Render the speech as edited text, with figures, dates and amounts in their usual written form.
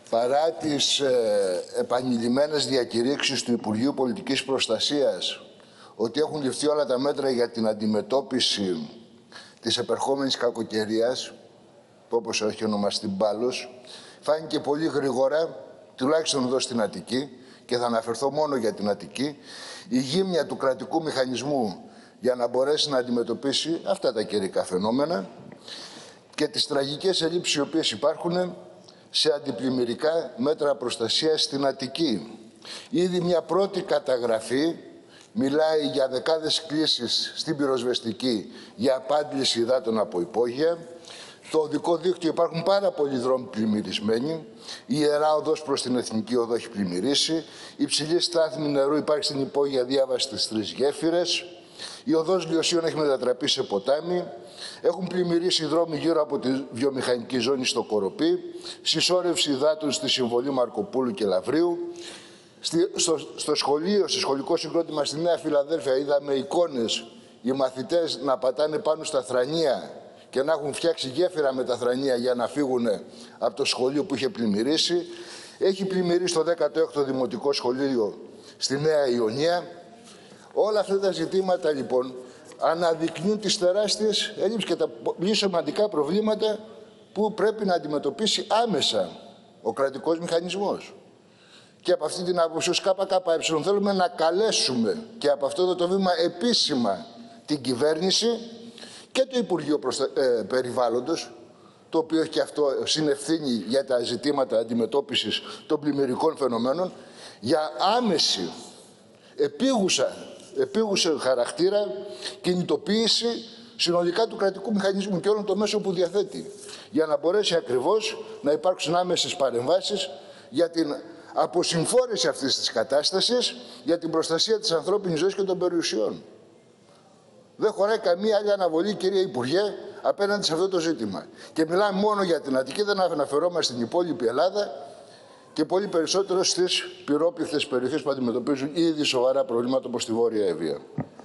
Παρά τις επανειλημμένες διακηρύξεις του Υπουργείου Πολιτικής Προστασίας ότι έχουν ληφθεί όλα τα μέτρα για την αντιμετώπιση της επερχόμενης κακοκαιρίας, που όπως έχει ονομαστεί μπάλος, φάνηκε πολύ γρήγορα, τουλάχιστον εδώ στην Αττική, και θα αναφερθώ μόνο για την Αττική, η γύμνια του κρατικού μηχανισμού για να μπορέσει να αντιμετωπίσει αυτά τα καιρικά φαινόμενα και τις τραγικές ελλείψεις οι οποίες υπάρχουν σε αντιπλημμυρικά μέτρα προστασίας στην Αττική. Ήδη μια πρώτη καταγραφή μιλάει για δεκάδες κλήσεις στην πυροσβεστική για απάντηση υδάτων από υπόγεια. Στο οδικό δίκτυο υπάρχουν πάρα πολλοί δρόμοι πλημμυρισμένοι. Η Ιερά Οδός προς την Εθνική Οδό έχει πλημμυρίσει. Η υψηλή στάθμη νερού υπάρχει στην υπόγεια διάβαση στις 3 γέφυρες. Η οδός Λιωσίων έχει μετατραπεί σε ποτάμι. Έχουν πλημμυρίσει οι δρόμοι γύρω από τη βιομηχανική ζώνη στο Κοροπή. Συσσόρευση υδάτων στη Συμβολή Μαρκοπούλου και Λαβρίου. Στο σχολείο, στο σχολικό συγκρότημα στη Νέα Φιλαδέλφια, είδαμε εικόνες οι μαθητές να πατάνε πάνω στα θρανία και να έχουν φτιάξει γέφυρα με τα θρανία για να φύγουν από το σχολείο που είχε πλημμυρίσει. Έχει πλημμυρίσει το 16ο Δημοτικό Σχολείο στη Νέα Ιωνία. Όλα αυτά τα ζητήματα λοιπόν αναδεικνύουν τις τεράστιες έλλειψεις και τα πολύ σημαντικά προβλήματα που πρέπει να αντιμετωπίσει άμεσα ο κρατικός μηχανισμός. Και από αυτή την άποψη ως ΚΚΕ θέλουμε να καλέσουμε και από αυτό το βήμα επίσημα την κυβέρνηση και το Υπουργείο Περιβάλλοντος, το οποίο έχει και αυτό συνευθύνη για τα ζητήματα αντιμετώπισης των πλημμυρικών φαινομένων, για άμεση, επίγουσα χαρακτήρα κινητοποίηση συνολικά του κρατικού μηχανισμού και όλων των μέσων που διαθέτει, για να μπορέσει ακριβώς να υπάρξουν άμεσες παρεμβάσεις για την αποσυμφόρηση αυτής της κατάστασης, για την προστασία της ανθρώπινης ζωής και των περιουσιών. Δεν χωράει καμία άλλη αναβολή, κυρία Υπουργέ, απέναντι σε αυτό το ζήτημα. Και μιλάμε μόνο για την Αττική, δεν αναφερόμαστε στην υπόλοιπη Ελλάδα και πολύ περισσότερο στις πυρόπληκτες περιοχές που αντιμετωπίζουν ήδη σοβαρά προβλήματα όπως στη Βόρεια Εύβοια.